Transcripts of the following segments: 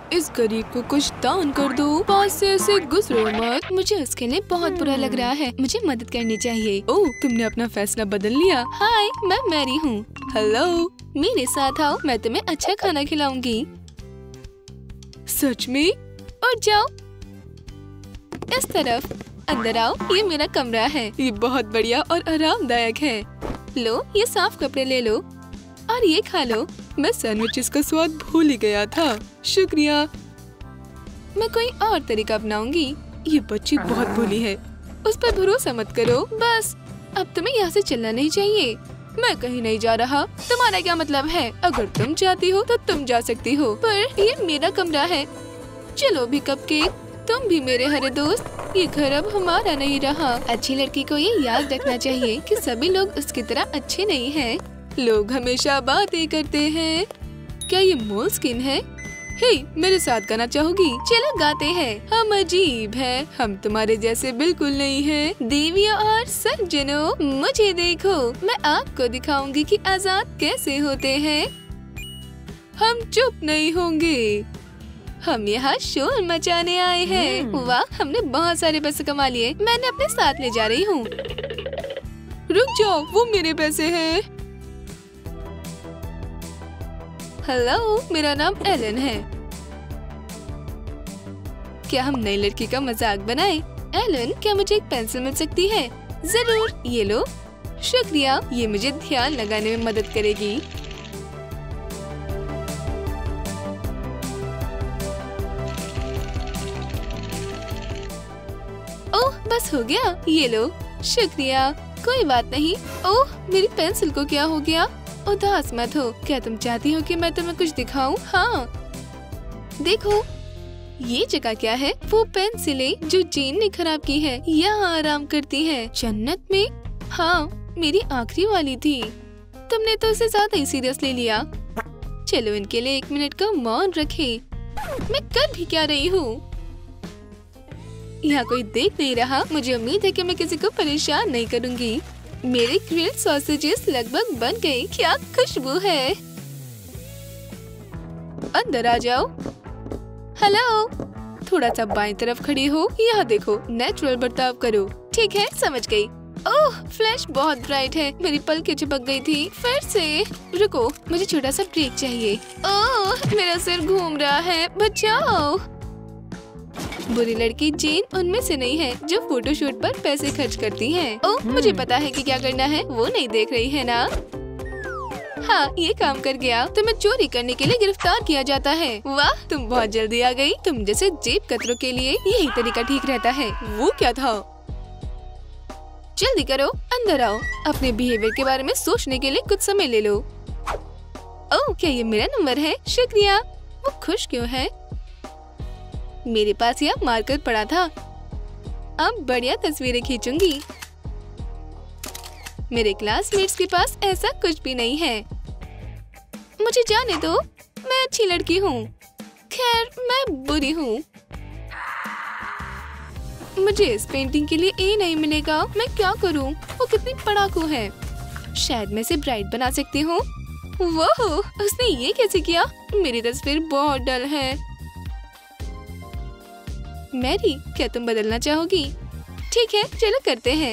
इस गरीब को कुछ दान कर दो, पास से ऐसे गुजरो मत। मुझे उसके लिए बहुत बुरा लग रहा है, मुझे मदद करनी चाहिए। ओह, तुमने अपना फैसला बदल लिया। हाय, मैं मैरी हूँ। हेलो, मेरे साथ आओ, मैं तुम्हें अच्छा खाना खिलाऊंगी। सच में? और जाओ इस तरफ, अंदर आओ, ये मेरा कमरा है। ये बहुत बढ़िया और आरामदायक है। लो, ये साफ कपड़े ले लो और ये खा लो। मैं सैंडविचेस का स्वाद भूल ही गया था। शुक्रिया। मैं कोई और तरीका अपनाऊंगी। ये बच्ची बहुत भोली है, उस पर भरोसा मत करो। बस अब तुम्हें यहाँ से चलना नहीं चाहिए। मैं कहीं नहीं जा रहा। तुम्हारा क्या मतलब है? अगर तुम चाहती हो तो तुम जा सकती हो, पर ये मेरा कमरा है। चलो भी कपकेक, तुम भी मेरे हरे दोस्त। ये घर अब हमारा नहीं रहा। अच्छी लड़की को ये याद रखना चाहिए कि सभी लोग उसकी तरह अच्छे नहीं हैं। लोग हमेशा बातें करते हैं। क्या ये मोलस्किन है? हे, मेरे साथ गाना चाहोगी? चलो गाते हैं। हम अजीब हैं, हम तुम्हारे जैसे बिल्कुल नहीं हैं। देवियों और सज्जनों, मुझे देखो, मैं आपको दिखाऊंगी कि आजाद कैसे होते हैं। हम चुप नहीं होंगे। हम यहाँ शोर मचाने आए हैं। वाह, हमने बहुत सारे पैसे कमा लिए। मैंने अपने साथ ले जा रही हूँ। रुक जाओ, वो मेरे पैसे हैं। हेलो, मेरा नाम एलन है। क्या हम नई लड़की का मजाक बनाएं? एलन, क्या मुझे एक पेंसिल मिल सकती है? जरूर, ये लो। शुक्रिया, ये मुझे ध्यान लगाने में मदद करेगी। ओह, बस हो गया। ये लो। शुक्रिया। कोई बात नहीं। ओह, मेरी पेंसिल को क्या हो गया? उदास मत हो। क्या तुम चाहती हो कि मैं तुम्हें कुछ दिखाऊं? हाँ, देखो, ये जगह क्या है? वो पेंसिलें जो जेन ने खराब की है, यहाँ आराम करती है। जन्नत में? हाँ, मेरी आखिरी वाली थी। तुमने तो इसे ज्यादा ही सीरियस ले लिया। चलो, इनके लिए 1 मिनट का मौन रखें। मैं कर भी क्या रही हूँ? यहाँ कोई देख नहीं रहा। मुझे उम्मीद है कि मैं किसी को परेशान नहीं करूँगी। मेरे ग्रिल्ड सॉसेजेस लगभग बन गए। क्या खुशबू है। अंदर आ जाओ। हेलो, थोड़ा सा बाएं तरफ खड़ी हो। यहाँ देखो, नेचुरल बर्ताव करो। ठीक है, समझ गई। ओह, फ्लैश बहुत ब्राइट है। मेरी पलकें चिपक गई थी। फिर से रुको, मुझे छोटा सा ब्रेक चाहिए। ओह, मेरा सिर घूम रहा है, बचाओ। बुरी लड़की जेन उनमें से नहीं है जो फोटोशूट पर पैसे खर्च करती है। ओह, मुझे पता है कि क्या करना है। वो नहीं देख रही है ना? हाँ, ये काम कर गया। तुम्हें चोरी करने के लिए गिरफ्तार किया जाता है। वाह, तुम बहुत जल्दी आ गई। तुम जैसे जेब कतरों के लिए यही तरीका ठीक रहता है। वो क्या था? जल्दी करो, अंदर आओ। अपने बिहेवियर के बारे में सोचने के लिए कुछ समय ले लो। ओह, क्या ये मेरा नंबर है? शुक्रिया। वो खुश क्यों है? मेरे पास यह मार्कर पड़ा था। अब बढ़िया तस्वीरें खींचूंगी। मेरे क्लासमेट्स के पास ऐसा कुछ भी नहीं है। मुझे जाने दो, मैं अच्छी लड़की हूँ। खैर, मैं बुरी हूँ। मुझे इस पेंटिंग के लिए ए नहीं मिलेगा। मैं क्या करूँ? वो कितनी पढ़ाकू है। शायद मैं इसे ब्राइट बना सकती हूँ। वाह, उसने ये कैसे किया? मेरी तस्वीर बहुत डल है। मैरी, क्या तुम बदलना चाहोगी? ठीक है, चलो करते हैं।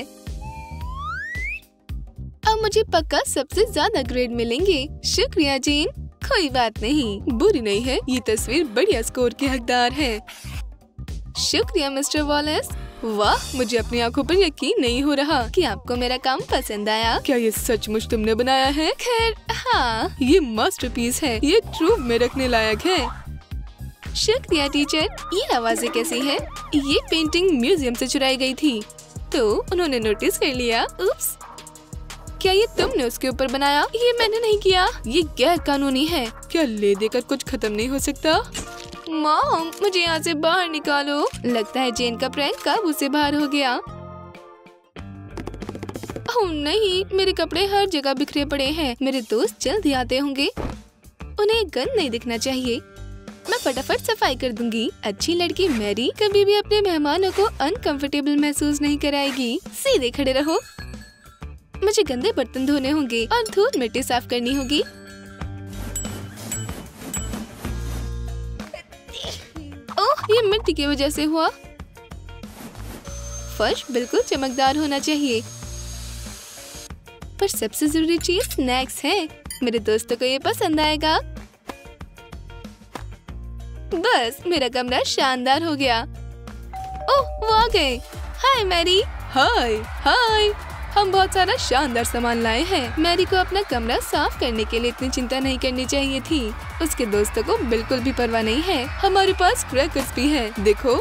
अब मुझे पक्का सबसे ज्यादा ग्रेड मिलेंगे। शुक्रिया जेन। कोई बात नहीं, बुरी नहीं है। ये तस्वीर बढ़िया स्कोर की हकदार है। शुक्रिया मिस्टर वॉलेस। वाह, मुझे अपनी आंखों पर यकीन नहीं हो रहा कि आपको मेरा काम पसंद आया। क्या ये सचमुच तुमने बनाया है? खैर, हाँ, ये मास्टरपीस है। ये ट्रूव में रखने लायक है। शुक्रिया टीचर। ये आवाजें कैसी है? ये पेंटिंग म्यूजियम से चुराई गई थी, तो उन्होंने नोटिस कर लिया। उप्स। क्या ये तुमने उसके ऊपर बनाया? ये मैंने नहीं किया। ये गैर कानूनी है। क्या ले देकर कुछ खत्म नहीं हो सकता? मॉम, मुझे यहाँ से बाहर निकालो। लगता है जेन का प्रैंक काबू से बाहर हो गया। ओह नहीं, मेरे कपड़े हर जगह बिखरे पड़े हैं। मेरे दोस्त जल्द ही आते होंगे। उन्हें गन नहीं दिखना चाहिए। मैं फटाफट सफाई कर दूंगी। अच्छी लड़की मैरी कभी भी अपने मेहमानों को अनकंफर्टेबल महसूस नहीं कराएगी। सीधे खड़े रहो। मुझे गंदे बर्तन धोने होंगे और धूल मिट्टी साफ करनी होगी। ये मिट्टी की वजह से हुआ। फर्श बिल्कुल चमकदार होना चाहिए, पर सबसे जरूरी चीज स्नैक्स है। मेरे दोस्तों को ये पसंद आएगा। बस मेरा कमरा शानदार हो गया। ओह, वो आ गए। Hi Mary. Hi hi. हम बहुत सारा शानदार सामान लाए हैं। मैरी को अपना कमरा साफ करने के लिए इतनी चिंता नहीं करनी चाहिए थी। उसके दोस्तों को बिल्कुल भी परवाह नहीं है। हमारे पास क्रैकर्स भी हैं, देखो।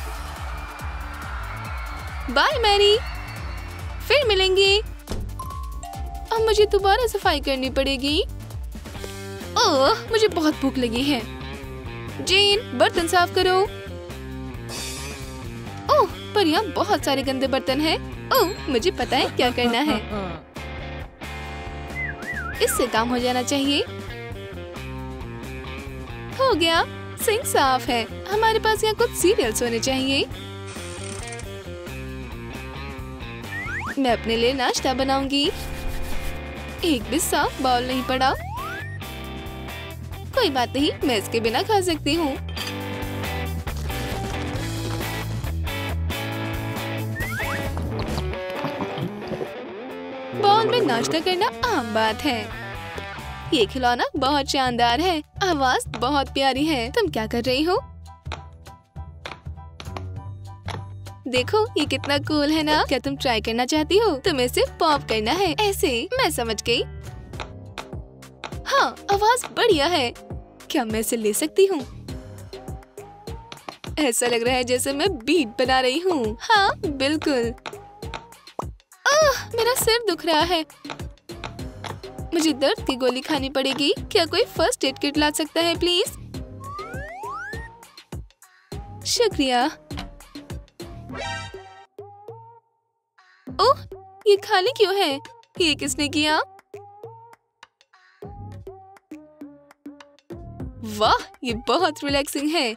बाय मैरी, फिर मिलेंगे। अब मुझे दोबारा सफाई करनी पड़ेगी। ओह, मुझे बहुत भूख लगी है। जेन, बर्तन साफ करो। ओह, पर यहाँ बहुत सारे गंदे बर्तन हैं। ओह, मुझे पता है क्या करना है। इससे काम हो जाना चाहिए। हो गया, सिंक साफ है। हमारे पास यहाँ कुछ सीरियल्स होने चाहिए। मैं अपने लिए नाश्ता बनाऊंगी। एक भी साफ बाउल नहीं पड़ा। कोई बात नहीं, मैं इसके बिना खा सकती हूँ। बाउल में नाश्ता करना आम बात है। ये खिलौना बहुत शानदार है। आवाज बहुत प्यारी है। तुम क्या कर रही हो? देखो, ये कितना कूल है ना। क्या तुम ट्राई करना चाहती हो? तुम्हें सिर्फ पॉप करना है, ऐसे। मैं समझ गई। हाँ, आवाज बढ़िया है। क्या मैं इसे ले सकती हूँ? ऐसा लग रहा है जैसे मैं बीट बना रही हूँ। हाँ, बिल्कुल। मेरा सिर दुख रहा है। मुझे दर्द की गोली खानी पड़ेगी। क्या कोई फर्स्ट एड किट ला सकता है प्लीज? शुक्रिया। ओह, ये खाली क्यों है? ये किसने किया? वाह, ये बहुत रिलैक्सिंग है।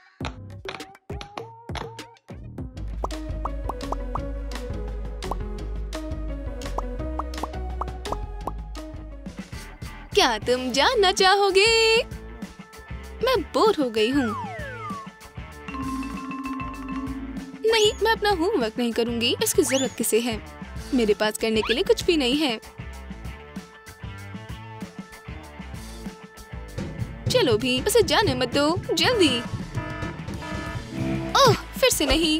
क्या तुम जानना चाहोगे? मैं बोर हो गई हूँ। नहीं, मैं अपना होमवर्क नहीं करूँगी। इसकी जरूरत किसे है? मेरे पास करने के लिए कुछ भी नहीं है। चलो भी, उसे जाने मत दो, जल्दी। ओह, फिर से नहीं।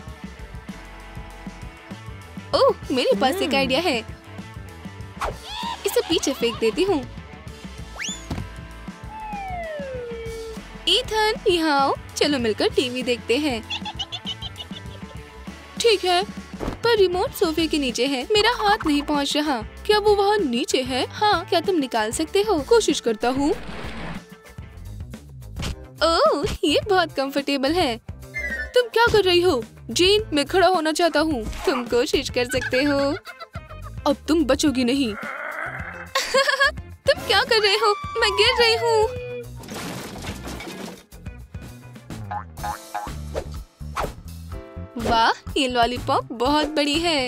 ओह, मेरे पास एक आइडिया है। इसे पीछे फेंक देती हूँ। ईथन, यहाँ आओ। चलो मिलकर टीवी देखते हैं। ठीक है, पर रिमोट सोफे के नीचे है। मेरा हाथ नहीं पहुँच रहा। क्या वो वहाँ नीचे है? हाँ, क्या तुम निकाल सकते हो? कोशिश करता हूँ। ओह, ये बहुत कंफर्टेबल है। तुम क्या कर रही हो? जेन, मैं खड़ा होना चाहता हूँ। तुम कोशिश कर सकते हो। अब तुम बचोगी नहीं। तुम क्या कर रहे हो? मैं गिर रही हूँ। वाह, ये लॉलीपॉप बहुत बड़ी है।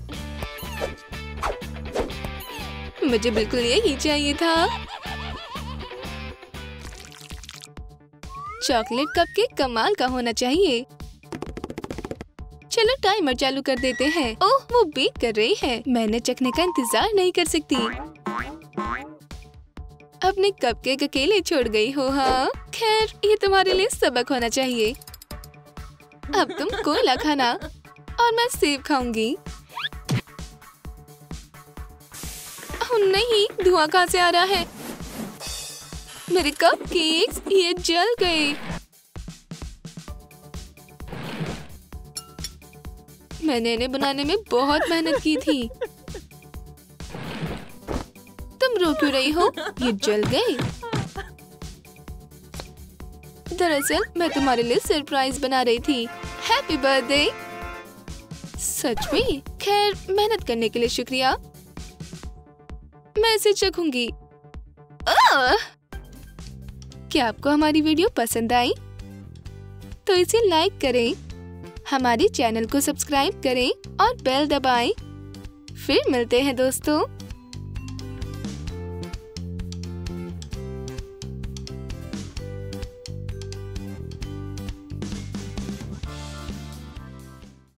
मुझे बिल्कुल यही चाहिए था। चॉकलेट कपकेक कमाल का होना चाहिए। चलो टाइमर चालू कर देते हैं। ओह, वो बेक कर रही है। मैंने चखने का इंतजार नहीं कर सकती। अपने कपकेक अकेले छोड़ गई हो। हाँ, खैर, ये तुम्हारे लिए सबक होना चाहिए। अब तुम कोयला खाना और मैं सेब खाऊंगी। ओह नहीं, धुआं कहाँ से आ रहा है? मेरे कपकेक्स, ये जल गए। मैंने इन्हें बनाने में बहुत मेहनत की थी। तुम रो क्यों रही हो? ये जल गए। दरअसल मैं तुम्हारे लिए सरप्राइज बना रही थी। Happy birthday. सच में? खैर, मेहनत करने के लिए शुक्रिया। मैं इसे चखूंगी। क्या आपको हमारी वीडियो पसंद आई? तो इसे लाइक करें, हमारे चैनल को सब्सक्राइब करें और बेल दबाएं। फिर मिलते हैं दोस्तों।